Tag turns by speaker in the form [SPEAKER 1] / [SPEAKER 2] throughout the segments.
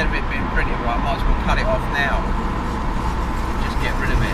[SPEAKER 1] instead of it being printed right, I might as well cut it off now. Just get rid of it.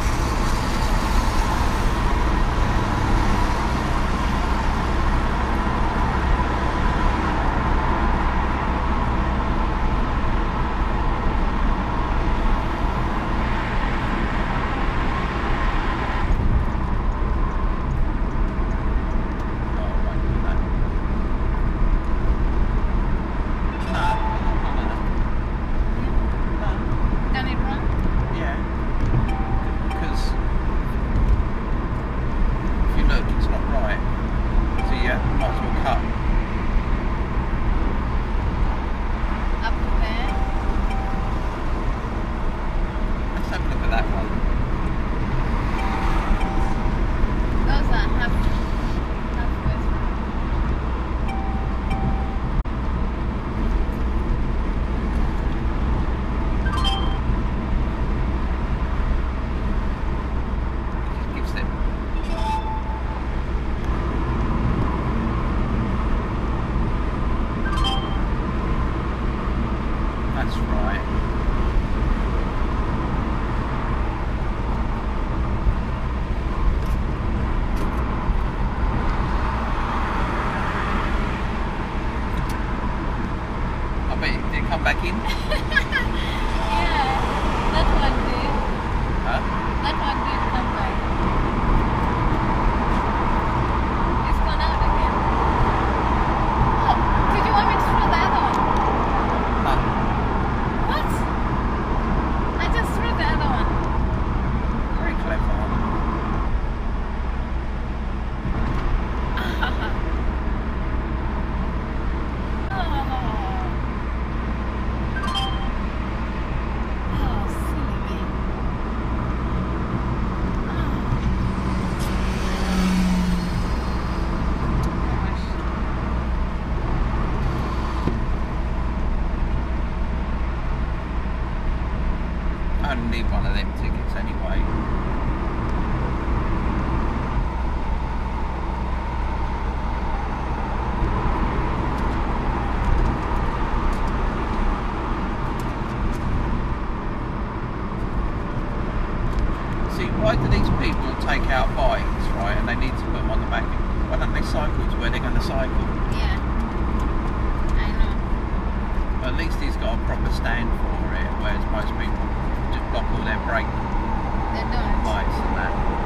[SPEAKER 1] Back in?
[SPEAKER 2] Yeah, that one did.
[SPEAKER 1] Huh?
[SPEAKER 2] That one did come back. It's gone out again. Oh, did you want me to throw the other one?
[SPEAKER 1] No.
[SPEAKER 2] What? I just threw the other one.
[SPEAKER 1] Very clever. I don't need one of them tickets anyway. See, why do these people take out bikes, right, and they need to put them on the back? Why don't they cycle to where they're going to cycle?
[SPEAKER 2] Yeah, I know.
[SPEAKER 1] But at least he's got a proper stand for it, whereas most people just block all their brake
[SPEAKER 2] They don't.
[SPEAKER 1] lights and that.